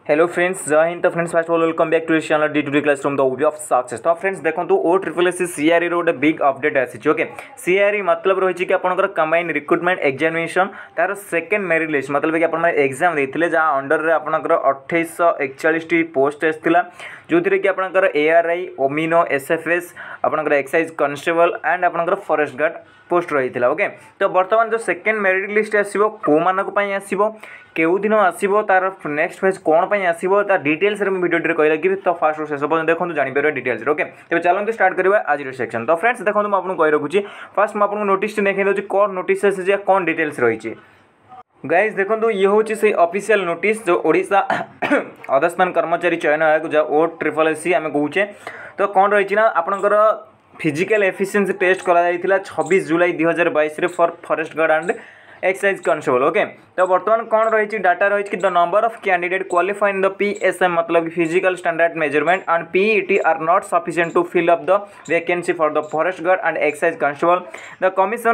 Hello friends, जय हिंद। तो friends first of all welcome back to this channel D to D classroom the way of success. तो friends देखो O triple S CRE रो गोटे big update आसी। Okay, CRE मतलब रही कि आपंकर कंबाइन रिक्रुटमेंट एग्जामिनेशन तार सेकेंड मेरिट लिस्ट मतलब कि आप एग्जाम देते जहाँ अंडर में आपंकर 2841 पोस्ट आसाला जो थी कि आपंकर एआरआई ओमिनो एसएफएस आपंकर एक्साइज कॉन्स्टेबल एंड आपंकर फॉरेस्ट गार्ड पोस्ट रही है। ओके, तो बर्तमान जो सेकेंड मेरिट लिस्ट आसो कौ मानी आसो केउ दिन आसो तार नेक्स्ट फेज कौन पर आसो तार डिटेल्स भिडियो कही लगे। तो फास्ट शेष पर्यटन देखो जापर डिटेल्स। ओके, तेज चलते स्टार्ट करवा आज सेक्शन। तो फ्रेंड्स देखो मुझे आपको कही रखुच्छी फास्ट मुझे नोटिस देखी दूसरी कौन नोटिस आसी कौन डिटेल्स रही। गाइज देखो ये हूँ से ऑफिशियल नोटिस जो ओडिशा अधस्थान कर्मचारी चयन आयोग जो ओ ट्रिपल एस सी आम कहे। तो कौन रही ना आपंकर फिजिकल एफिशिएंसी टेस्ट कराई 26 July 2022 for forest guard and excise constable. Okay, तो बर्तमान कौन रही डाटा रही कि the number of candidate qualified in the PSM मतलब physical standard measurement and PET are not sufficient to fill up the vacancy for the forest guard and excise constable. The commission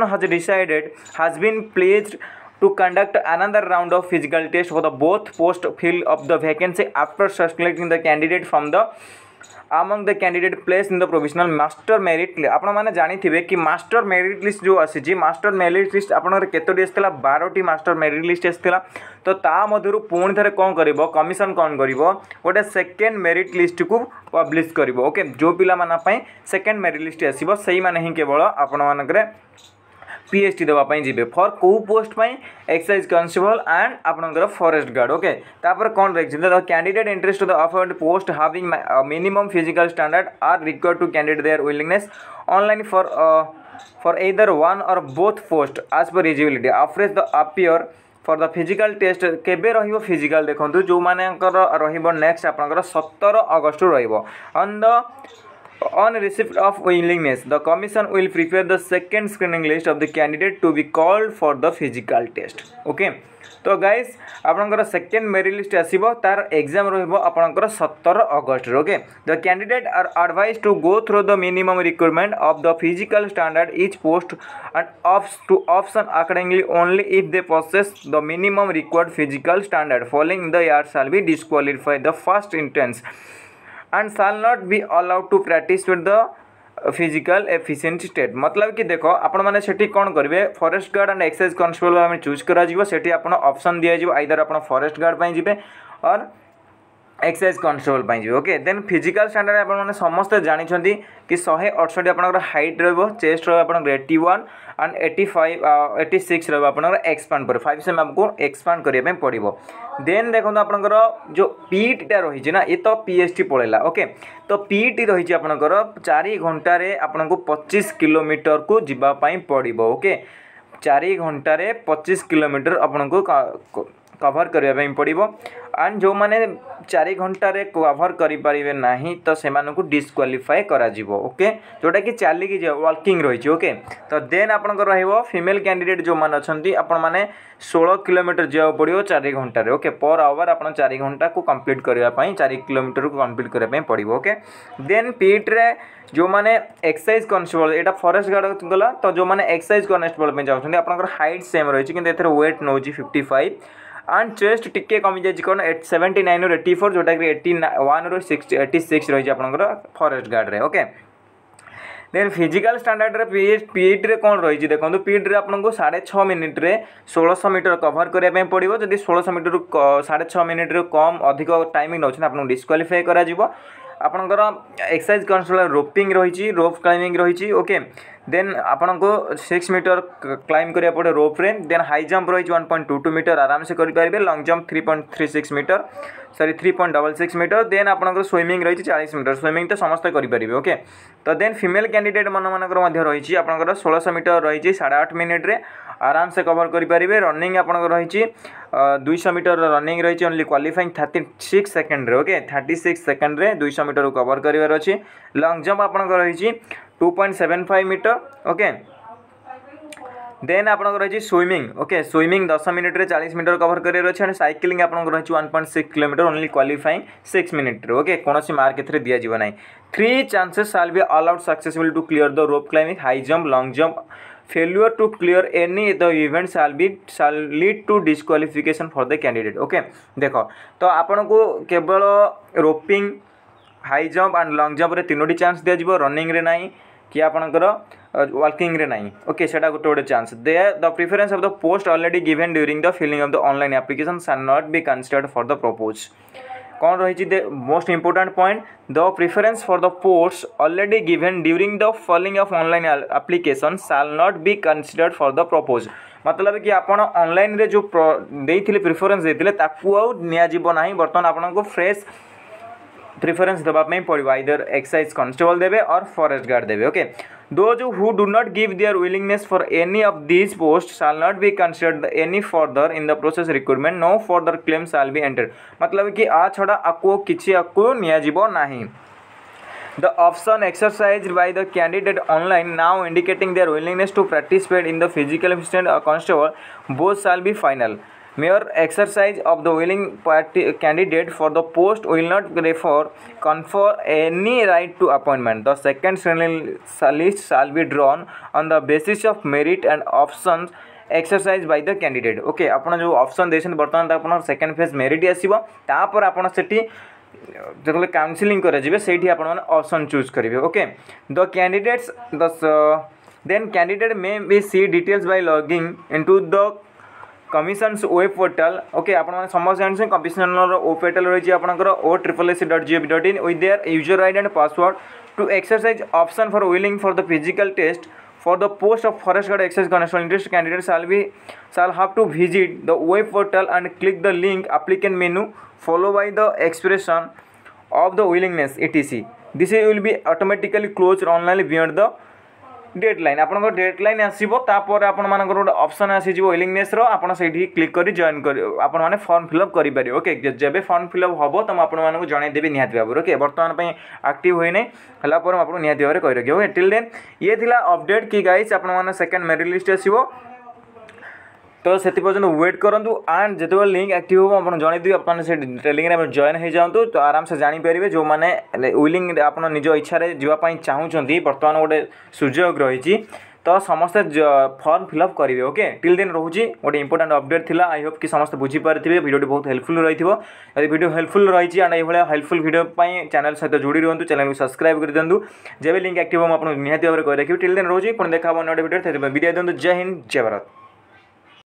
has been pleased to conduct another round of physical test for the both post fill of the vacancy after selecting the candidate from the among the candidate placed in the provisional master merit list। आपण माने जानी थिबे कि master merit list जो आसी जी master merit list आपनर केतोटी आस्थिला 12टी मास्टर मेरिट लिस्ट आस्थिला। तो ता मधुरु पुणी थरे कोन करिवो कमिशन कोन करिवो गोटे सेकेंड मेरिट लिस्ट को पब्लिश करिवो। ओके, जो पिला माना पई सेकेंड मेरिट लिस्ट आसीबो सेही माने ही केवल आपण मानकरे पीएचटी देवाई जी फॉर कौ पोस्ट एक्साइज कॉन्स्टेबल एंड आपंकर फॉरेस्ट गार्ड। ओके, तापर कौन रही the candidate interest the offered post having minimum physical standard are required to candidate their willingness online for either one or both post as per eligibility after the appear for the physical test केबे रहिबो physical देखो जो मानकर रहिबो next आपंकर 17 August रहिबो on the On receipt of willingness, the commission will prepare the second screening list of the candidate to be called for the physical test. Okay, तो guys आपंकर सेकेंड मेरिट लिस्ट आसो तार exam रहा 17 August. Okay, the candidate are advise to go through the minimum requirement of the physical standard each post and to option accordingly only if they possess the minimum required physical standard following the year shall be disqualify the first intense and shall not be allowed to practice with the physical efficiency state. मतलब कि देखो आपण मैंने सेठी कौन करेंगे forest guard and excise constable आम choose कर ऑप्शन दिज्व आइदर आप फॉरेस्ट गार्ड पर जी और एक्साइज कॉन्स्टेबल पर जी। ओके, देन फिजिकल स्टैंडर्ड आपने समस्ते जानते कि 168 आपंकर हाइट रो चेस्ट रो 81 एंड 86 रो एक्सपांड पर 5 सेम आपको एक्सपांड करने पड़ो। देन देखो आपंकर जो पीईटीटा रही ना ये तो पीएचटी पड़ेगा। ओके, तो पीईटी रही आपंकर 4 घंटे आपको 25 किलोमीटर को जीवाई पड़ो। ओके, 4 घंटे 25 किलोमीटर आपको कभर करने पड़ो एंड जो मैंने 4 घंटे कभर करें ना तो से डिस्क्वालीफाई करा जीवो। ओके, जोटा कि चलिकी वर्किंग रही। ओके, तो देन आपंकर रही फीमेल कैंडिडेट जो मैंने अच्छा आपण मैंने 16 किलोमीटर जावा पड़ो 4 घंटे। ओके, पर आवर आप 4 घंटा को कंप्लीट करने 4 किलोमीटर को कंप्लीट करने पड़ो। ओके, देन पीईटी जो मैंने एक्साइज कॉन्स्टेबल यहाँ फॉरेस्ट गार्ड गला तो जो मैंने एक्साइज कॉन्स्टेबल चाहते आपंकर हाइट सेम रही कि वेट नौ 55 एंड चेस्ट टिके कमी जाए कौन 79 ରୁ 84 जोटा कि 81 ରୁ 86 रही आपंकर फॉरेस्ट गार्ड रे। Okay, then physical standard PET कौन रही देखो पीईटी आपको 6.5 मिनिट रे 1600 मीटर कभर करने पड़ो। जब 1600 मीटर 6.5 मिनिट कम अधिक टाइमिंग नौ आपको डिस्क्वालीफाई करा आपंकर एक्साइज कॉन्स्टेबल रोपिंग रही रोप क्लाइंबिंग रही। ओके, देन आपको 6 मीटर क्लाइंब करा पड़े रोप रे। देन हाई जंप रही 1.22 मीटर आराम से करेंगे। Long jump 3.36 metre 3.66 metre. Then आपंकर स्विमिंग रही 40 मीटर स्विमिंग तो समस्त करेंगे। ओके, तो देन फीमेल कैंडिडेट मानकर रही आपंकर 1600 मीटर रही 8.5 मिनिट रे आराम से कवर करेंगे। रनिंग आपंकर रही 200 मीटर रनिंग रही ओनली क्वालिफाइंग 36 सेकेंड रे। ओके, 36 सेकेंड रे 200 मीटर को कवर कर अच्छी। लॉन्ग जंप आपंकर रही 2.75 मीटर। ओके, देन आपंकर रही स्विमिंग। ओके, स्विमिंग 10 मिनिट रे 40 मीटर कवर कर अच्छे एंड साइकिलिंग आपंकर रही 1.6 kilometre only qualifying 6 minute. Okay, कौन मार्क ए दिज्व ना 3 chances shall be allowed successful to clear the rope climbing high jump long jump failure to clear any the event shall lead to disqualification for the candidate. Okay देख तो आपन को केवल roping high jump and long jump रे तीनोटी chance दिया जिवो running रे नाही कि आपनकर वाकिंग रे नाही। ओके सेटा गोटे गोटे चांस दे the preference of the post already given during the filling of the online application shall not be considered for the purpose. कौन रही the most important point the preference for the post already given during the filling of online application shall not be considered for the purpose. मतलब कि आप online रे जो देइथिले preference देइथिले ताकू आ निया जीवो नाही बर्तमान आपन को फ्रेश प्रिफरेंस देवाई पड़ो आइदर एक्साइज कांस्टेबल देवे और फॉरेस्ट गार्ड देवे। Okay those who do not give their willingness for any of these post shall not be considered any further in the process recruitment no further claim shall be entered. मतलब कि आ छड़ा आपको किछि आपको निया जीवो नाही। The option exercised by the candidate online now indicating their willingness to participate in the physical assistant or constable both shall be final. Mere exercise of the willing candidate for the post will not confer any right to appointment. The second list shall be drawn on the basis of merit and options exercised by the candidate. Okay आपन जो option देछन बर्तमान आपन second phase merit आसीबो तापर आपन सेठी जो counselling करे से option choose करेंगे। Okay the candidates then candidate may be see details by logging into the commission's web portal. Okay आप समस्त जानते हैं कमिशनर वेब पोर्टल रही आपंकर OSSC.gov.in with their user ID and password to exercise option for willing for the physical test for the post of forest guard excise constable interest candidate shall have to visit the web portal and click the link applicant menu followed by the expression of the willingness etc. This will be automatically closed online beyond the deadline. आप deadline आसो तापर आपण मानकर गोटे option आसीजो willingness रो आपण सेठी click करी join कर आपण माने फॉर्म फिलअप करि पारे। ओके जेबे फॉर्म फिलअप हबो त आपण मानक जणाई देबे निहाती भाबो। ओके वर्तमान पई एक्टिव होई नै हला पर आपण निहाती भाबे कहि रखियो। ओके टिल देन ये थिला अपडेट कि गाइस आपण माने सेकंड मेरिट लिस्ट आसीबो तो से पर्यटन वेट करूँ एंड जिते लिंक एक्टिव हो आप जनईदेवी आप टेलिंग में जॉइन हो जातु तो आराम से जानीपर जो मैंने विलिंग आप निज इच्छा जावाई चाहूँगी बर्तमान गोटे सुजोग रही तो समस्ते फॉर्म फिलअप करेंगे। ओके टिल दिन रोचे गोटे इंपोर्टेंट अपडेट थिला। आई होप कि समस्त बुझीपारे वीडियो बहुत हेल्पफुल रही यदि वीडियो हेल्पफुल रही एंड ये हेल्पफुल वीडियो चैनल सहित जोड़ी रुहतु चैनल को सब्सक्राइब कर दिंतु जब लिंक एक्टिव हो आपको निहाती भाव में कही रखिए। टिल दिन रोचे पुणी देखा गोटे वीडियो विदाय दिंतु। जय हिंद जय भारत।